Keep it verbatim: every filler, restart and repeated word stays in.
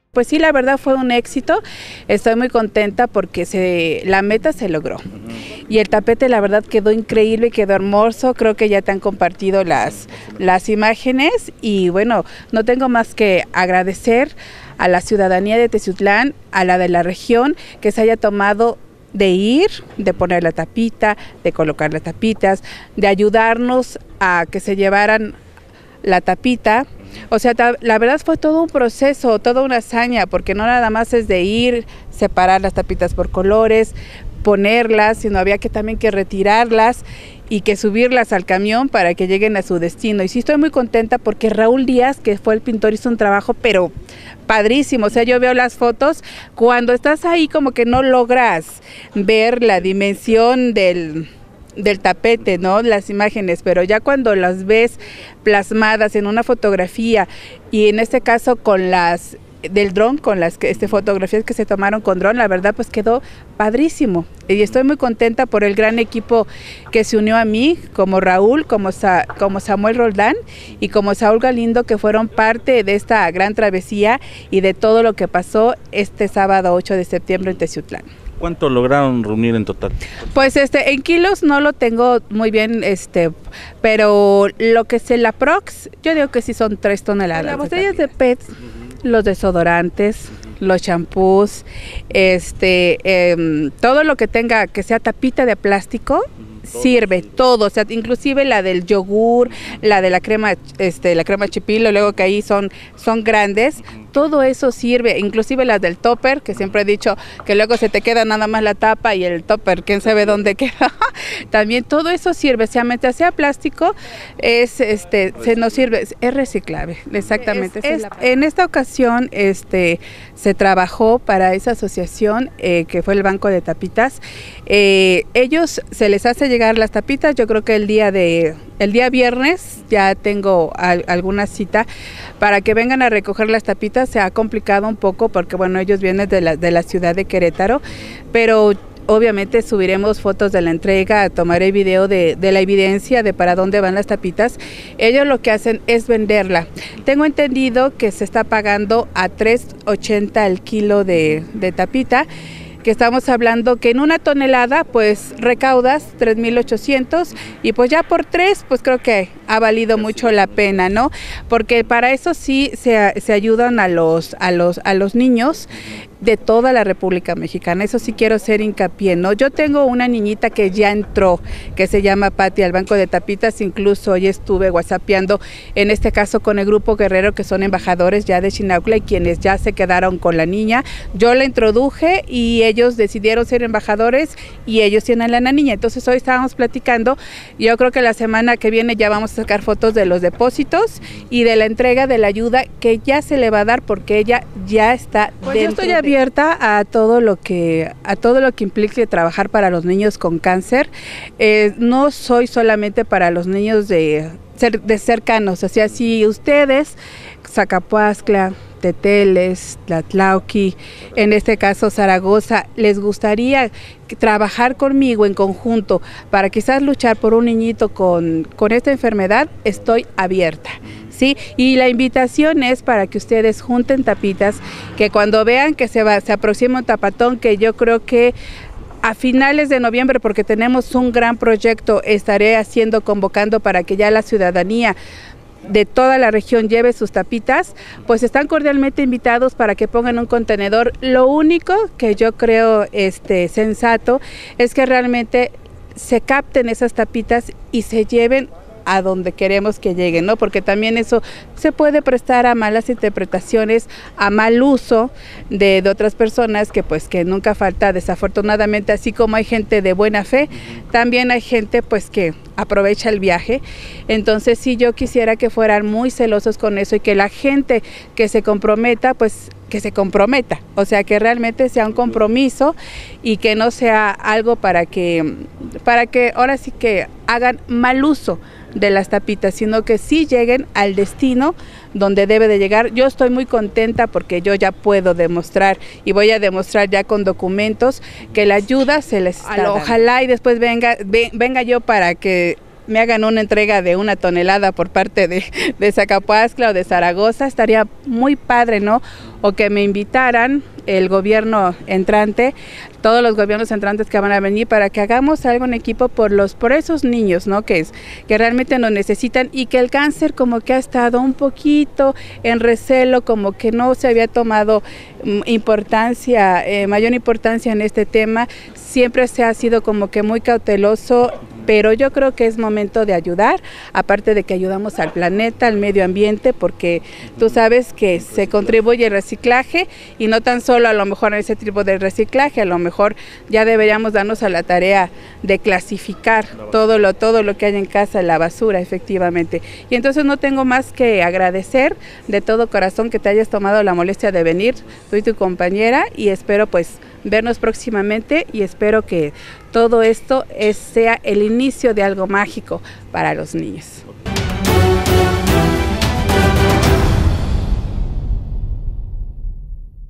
Pues sí, la verdad fue un éxito, estoy muy contenta porque se, la meta se logró. Y el tapete la verdad quedó increíble, quedó hermoso, creo que ya te han compartido las, las imágenes y bueno, no tengo más que agradecer a la ciudadanía de Teciutlán, a la de la región, que se haya tomado de ir, de poner la tapita, de colocar las tapitas, de ayudarnos a que se llevaran la tapita. O sea, la verdad fue todo un proceso, toda una hazaña, porque no nada más es de ir, separar las tapitas por colores, ponerlas, sino había que también que retirarlas y que subirlas al camión para que lleguen a su destino. Y sí estoy muy contenta porque Raúl Díaz, que fue el pintor, hizo un trabajo pero padrísimo. O sea, yo veo las fotos, cuando estás ahí como que no logras ver la dimensión del... del tapete, ¿no? Las imágenes, pero ya cuando las ves plasmadas en una fotografía y en este caso con las del dron, con las que, este, fotografías que se tomaron con dron, la verdad pues quedó padrísimo y estoy muy contenta por el gran equipo que se unió a mí, como Raúl, como, Sa, como Samuel Roldán y como Saúl Galindo, que fueron parte de esta gran travesía y de todo lo que pasó este sábado ocho de septiembre en Teciutlán. ¿Cuánto lograron reunir en total? Pues este en kilos no lo tengo muy bien, este, pero lo que es el aprox, yo digo que sí son tres toneladas. Las botellas de P E T, uh-huh. Los desodorantes, uh-huh. Los champús, este, eh, todo lo que tenga que sea tapita de plástico. Todo sirve, todo, o sea, inclusive la del yogur, la de la crema, este, la crema chipilo, luego que ahí son, son grandes, uh-huh. Todo eso sirve, inclusive las del topper, que siempre he dicho que luego se te queda nada más la tapa y el topper, quién sabe dónde queda, también todo eso sirve, sea mientras sea plástico, es, este, se nos sirve, es reciclable, exactamente. Es, es, en esta ocasión, este, se trabajó para esa asociación, eh, que fue el Banco de Tapitas, eh, ellos se les hace llegar las tapitas, yo creo que el día de el día viernes ya tengo al, alguna cita para que vengan a recoger las tapitas. Se ha complicado un poco porque bueno, ellos vienen de la, de la ciudad de Querétaro, pero obviamente subiremos fotos de la entrega, tomaré video de, de la evidencia de para dónde van las tapitas. Ellos lo que hacen es venderla. Tengo entendido que se está pagando a tres ochenta el kilo de, de tapita, que estamos hablando que en una tonelada pues recaudas tres mil ochocientos y pues ya por tres pues creo que ha valido mucho la pena, ¿no? Porque para eso sí se, se ayudan a los, a los, a los niños de toda la República Mexicana, eso sí quiero hacer hincapié, ¿no? Yo tengo una niñita que ya entró, que se llama Patti, al Banco de Tapitas, incluso hoy estuve whatsappeando, en este caso con el Grupo Guerrero, que son embajadores ya de Xinautla y quienes ya se quedaron con la niña. Yo la introduje y ellos decidieron ser embajadores y ellos tienen a la niña, entonces hoy estábamos platicando, yo creo que la semana que viene ya vamos a sacar fotos de los depósitos y de la entrega de la ayuda que ya se le va a dar porque ella ya está pues dentro. Yo estoy de... abierta a todo lo que a todo lo que implique trabajar para los niños con cáncer. Eh, no soy solamente para los niños de, de cercanos, o sea, si ustedes, Zacapuaxtla, Teteles, Tlatlauqui, en este caso Zaragoza, les gustaría trabajar conmigo en conjunto para quizás luchar por un niñito con, con esta enfermedad, estoy abierta. ¿Sí? Y la invitación es para que ustedes junten tapitas, que cuando vean que se, va, se aproxima un tapatón, que yo creo que a finales de noviembre, porque tenemos un gran proyecto, estaré haciendo, convocando para que ya la ciudadanía de toda la región lleve sus tapitas, pues están cordialmente invitados para que pongan un contenedor. Lo único que yo creo este, sensato es que realmente se capten esas tapitas y se lleven a donde queremos que lleguen, ¿no? Porque también eso se puede prestar a malas interpretaciones, a mal uso de, de otras personas que pues que nunca falta, desafortunadamente, así como hay gente de buena fe, también hay gente pues que aprovecha el viaje. Entonces sí, yo quisiera que fueran muy celosos con eso y que la gente que se comprometa, pues que se comprometa, o sea, que realmente sea un compromiso y que no sea algo para que, para que ahora sí que hagan mal uso de las tapitas, sino que sí lleguen al destino donde debe de llegar. Yo estoy muy contenta porque yo ya puedo demostrar y voy a demostrar ya con documentos que la ayuda se les está dando. Ojalá y después venga, venga yo para que me hagan una entrega de una tonelada por parte de, de Zacapuaxtla o de Zaragoza, estaría muy padre, ¿no? O que me invitaran el gobierno entrante, todos los gobiernos entrantes que van a venir, para que hagamos algo en equipo por los por esos niños, ¿no? Que es que realmente nos necesitan, y que el cáncer como que ha estado un poquito en recelo, como que no se había tomado importancia, eh, mayor importancia en este tema, siempre se ha sido como que muy cauteloso. Pero yo creo que es momento de ayudar, aparte de que ayudamos al planeta, al medio ambiente, porque tú sabes que se contribuye al reciclaje, y no tan solo a lo mejor en ese tipo de reciclaje, a lo mejor ya deberíamos darnos a la tarea de clasificar todo lo, todo lo que hay en casa, la basura, efectivamente. Y entonces no tengo más que agradecer de todo corazón que te hayas tomado la molestia de venir, tú y tu compañera, y espero pues vernos próximamente, y espero que todo esto es, sea el inicio de algo mágico para los niños.